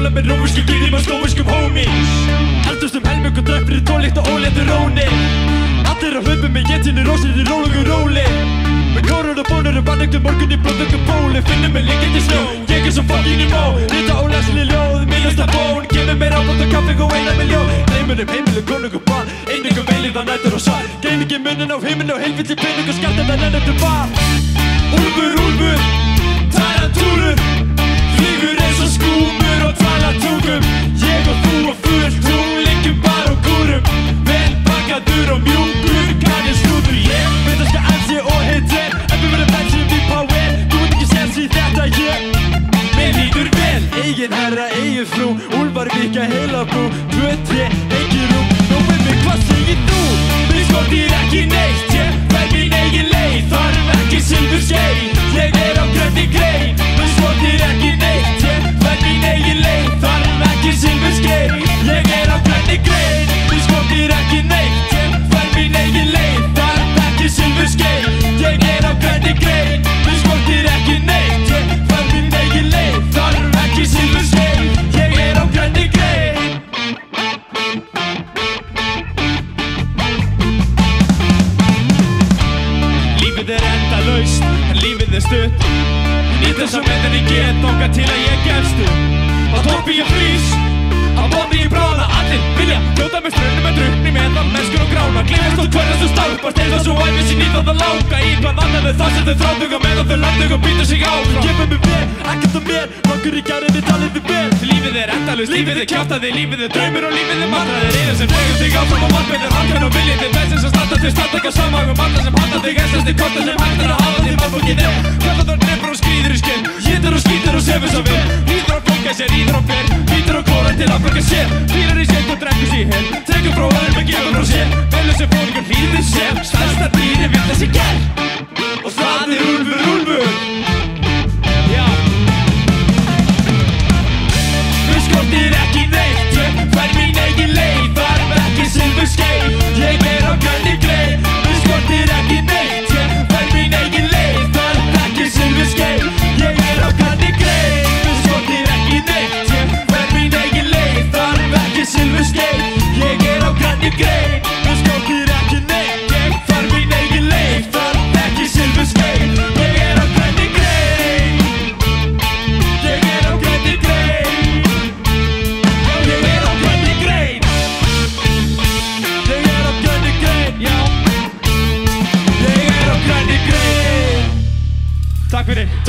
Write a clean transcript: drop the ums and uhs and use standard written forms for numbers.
hjóla með rómversku gýðum og slóverskum homies. Eldust helming og drekk fyrir tónlíkt og óléttu róni. Allir á hlaupum með jetinu rósir í rólegu róli. Með kórur og bónur og bannögtum morgun í blóðögum bóli. Finnum með líkandi snjó, ég svo fucking í mó. Rita ólæsli ljóð, minnasta bón. Gefum mér ábátt og kaffi og 1 milljón. Heimunum heimilu, konung og barn. Einingum veilið á nætur og svar. Geiningi munnin á heiminn og heilvill í pening og skattar það nennum bar. Úlfur, úlfur, tarantúrur. Flýgur eins og skúmur og tala tungum. Ég og þú og fullt tún, liggjum bara á kúrum. Vel bakaður og mjúkur, kannir slúður. Ég veit að skal ansi og hitti. En við verðum bensið við power. Þú veit ekki sens í þetta mér líður vel. Eigin herra, eigin frú. Úlfar vika heila brú. 2, 3, engin rúm. Nú með mig, hvað segir þú? Mér skortir ekki neitt. Ég fær mín eigin leið. Þarf ekki silfurskeið. Ég á grænni grein. Mér skortir ekki neitt. Ég fær mín eigin leið. Þarf ekki silfurskeið. Ég á grænni grein. Mér skortir ekki neitt. Ég fær mín eigin leið. Þarf ekki silfurskeið. Ég á grænni grein. Mér skortir ekki neitt. Ég fær mín eigin leið. Þarf ekki silfurskeið. Ég á grænni grein. Lífið endalaust, en lífið stutt. Nýtt þess að meðan ég get þangað til að ég gefst upp. Á toppi ég frýs, á botni ég bráða. Allir vilja hljóta með ströndum en drukni meðan mennskur og grána. Gleymast og tvörðast og stálpast eins og svo æfis í nýtt og það láka. Í hvað annað með það sem þau þráðuga meðan þau landug og býta sig áfram. Gefum mig vel, ekkert á mér, nokkur í gærinni talið við vel. Lífið endalaust, lífið kjátaði, lífið draumur og lífið martraðir. Eða sem dregur þig áfram og margmennir harkan og viljið þig. Þess að standa til standaka samhagum. Alla sem handa þig estast í korta sem hægt að hafa því málfólkið er. Kvalladar drefur og skrýður í skinn. Jétur og skýtur og sefur svo vel. Hýtur og flóka sér, hýtur og fer. Hýtur og klóra til að flokka sér. Fýrar í sér og drekkur sér hel. Tregur fróðar með gefur frá sér. Velur sem fólkur hlýður sér. Stærsta dýri vill þessi gerð. Og það úlfur, úlfur. Já. Mér skortir ekki neitt. Ég fær mín eigin leið. Þarf ekki silfurskeið. Ég á grænni grein. Mér skortir ekki neitt. Ég fær mín eigin leið. Þarf ekki silfurskeið. Ég á grænni grein. Mér skortir ekki neitt. Ég fær mín eigin leið. Þarf ekki silfurskeið. Ég á grænni grein. Mér skortir ekki neitt. Ég fær mín eigin leið. Þarf ekki silfurskeið. Ég á grænni grein. Ég á grænni grein. Ég á grænni grein. Ég á grænni grein, já. Ég á grænni grein. Takk fyrir.